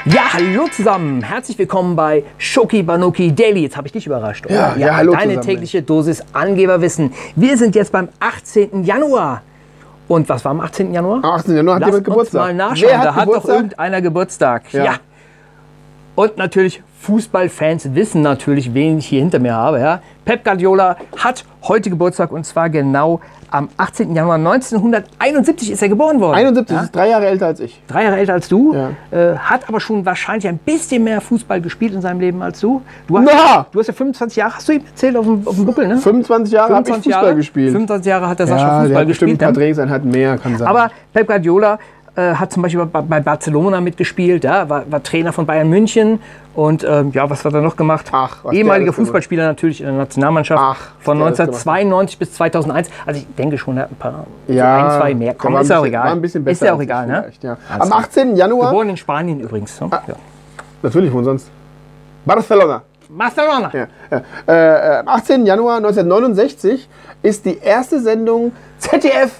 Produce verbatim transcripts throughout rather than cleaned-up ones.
Ja, hallo zusammen. Herzlich willkommen bei Schoki Banoki Daily. Jetzt habe ich dich überrascht, oder? Ja, ja, ja, hallo Deine zusammen. tägliche Dosis Angeberwissen. Wir sind jetzt beim achtzehnten Januar. Und was war am achtzehnten Januar? Am achtzehnten Januar hat Lass jemand Geburtstag. Uns mal nachschauen. Wer hat da hat Geburtstag? doch irgendeiner Geburtstag. Ja. Ja. Und natürlich, Fußballfans wissen natürlich, wen ich hier hinter mir habe. Ja? Pep Guardiola hat heute Geburtstag und zwar genau am achtzehnten Januar neunzehnhunderteinundsiebzig ist er geboren worden. einundsiebzig, Ja? ist drei Jahre älter als ich. Drei Jahre älter als du, Ja. äh, hat aber schon wahrscheinlich ein bisschen mehr Fußball gespielt in seinem Leben als du. Du hast, Na! du hast ja fünfundzwanzig Jahre, hast du ihm erzählt, auf dem, auf dem Buckel, ne? fünfundzwanzig Jahre habe ich Fußball Jahre, gespielt. fünfundzwanzig Jahre hat der Sascha Ja, der Fußball hat bestimmt gespielt. ein paar Ne? Trainingseinheiten mehr, kann sein. Aber Pep Guardiola äh, hat zum Beispiel bei, bei Barcelona mitgespielt, ja? war, war Trainer von Bayern München und ähm, ja, was hat er noch gemacht? Ach, was der Ehemaliger alles gemacht. Fußballspieler natürlich in der Nationalmannschaft Ach, was von der alles neunzehnhundertzweiundneunzig bis zweitausendeins. Also ich denke schon, er hat ein paar, ja, so ein, zwei mehr. Komm, war ist ein ja auch bisschen- egal. War ein bisschen besser ist ja auch als ich egal, ne? vielleicht, Ja. Alles Am klar. achtzehnten Januar, Geboren in Spanien übrigens. Ne? Ah. Ja. natürlich, wo sonst? Barcelona. Barcelona. Ja. Ja. Äh, äh, am achtzehnten Januar neunzehnhundertneunundsechzig ist die erste Sendung Z D F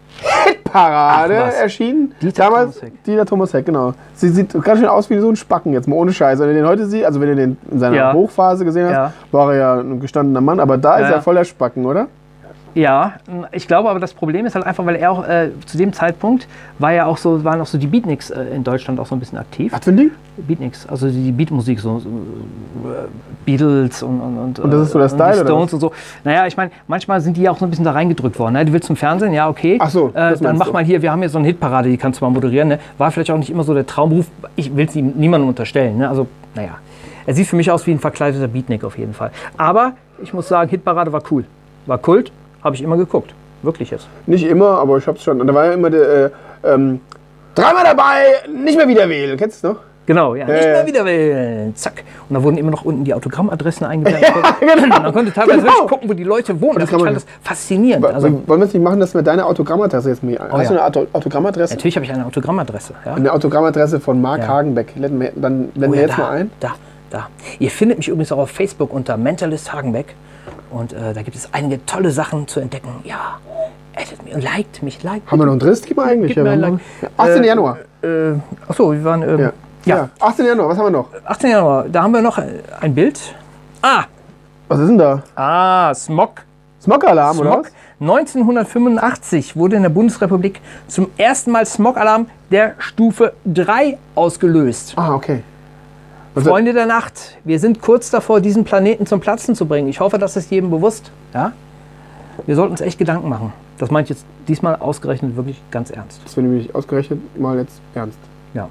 Hitparade Ach, was? erschienen. Dieter Damals Thomas Heck. Dieter Thomas Heck, genau. Sie sieht ganz schön aus wie so ein Spacken, jetzt mal ohne Scheiß. Wenn ihr den heute sieht, also wenn ihr den in seiner Ja. Hochphase gesehen hast, Ja. war er ja ein gestandener Mann, aber da Ja, ist ja. er voller Spacken, oder? Ja, ich glaube aber das Problem ist halt einfach, weil er auch äh, zu dem Zeitpunkt war ja auch so, waren auch so die Beatniks äh, in Deutschland auch so ein bisschen aktiv. Was für ein Ding? Beatniks, also die Beatmusik, so, so äh, Beatles und, und, und, Und das ist so der äh, Style, und die oder Stones was? und so. Naja, ich meine, manchmal sind die ja auch so ein bisschen da reingedrückt worden. Ne? Du willst zum Fernsehen, ja, okay. Ach so, äh, das dann meinst mach du. mal hier, wir haben hier so eine Hitparade, die kannst du mal moderieren. Ne? War vielleicht auch nicht immer so der Traumberuf. Ich will es ihm niemandem unterstellen. Ne? Also, naja, er sieht für mich aus wie ein verkleideter Beatnik auf jeden Fall. Aber ich muss sagen, Hitparade war cool. War Kult, habe ich immer geguckt. Wirklich jetzt. Nicht immer, aber ich hab's schon. Und da war ja immer der, äh, ähm, dreimal dabei, nicht mehr wieder wählen. Kennst du es noch? Genau, ja. Nicht Äh. mehr wieder wählen. Zack. Und da wurden immer noch unten die Autogrammadressen eingeblendet. genau. Und man konnte teilweise Genau. wirklich gucken, wo die Leute wohnen. das Also kann ich man- fand das faszinierend. Wollen Also, wir es nicht machen, dass wir deine Autogrammadresse jetzt mal. Hast ja. du eine Auto Autogrammadresse? natürlich habe ich eine Autogrammadresse. Ja? Eine Autogrammadresse von Mark Ja. Hagenbeck. Blenden wir- Dann blenden Oh wir ja, jetzt da, mal ein. Da, da. Ihr findet mich übrigens auch auf Facebook unter Mentalist Hagenbeck. Und äh, da gibt es einige tolle Sachen zu entdecken. Ja, addet mir und liked mich, liked. Haben wir noch ein drittes Thema eigentlich? Gib mir ein wir haben Like. noch- ja, achtzehnten Januar. Äh, achso, wir waren. Ähm, Ja. ja. Ja. achtzehnten Januar, was haben wir noch? achtzehnten Januar, da haben wir noch ein Bild. Ah, Was ist denn da? ah, Smog. Smog-Alarm, oder Smog. was? neunzehnhundertfünfundachtzig wurde in der Bundesrepublik zum ersten Mal Smog-Alarm der Stufe drei ausgelöst. Ah, okay. Also- Freunde der Nacht, wir sind kurz davor, diesen Planeten zum Platzen zu bringen. Ich hoffe, das ist jedem bewusst. Ja? Wir sollten uns echt Gedanken machen. Das meine ich jetzt diesmal ausgerechnet wirklich ganz ernst. Das wird nämlich ausgerechnet mal jetzt ernst. Ja.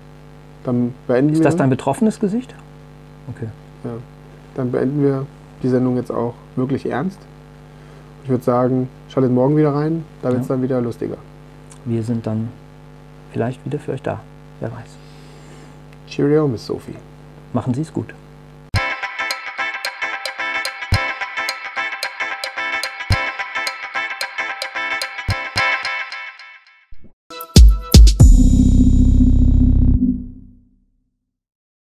Dann beenden Ist wir. das dein betroffenes Gesicht? Okay. Ja. Dann beenden wir die Sendung jetzt auch wirklich ernst. Ich würde sagen, schaltet morgen wieder rein, da wird es Ja. dann wieder lustiger. Wir sind dann vielleicht wieder für euch da. Wer weiß. Cheerio, Miss Sophie. Machen Sie es gut.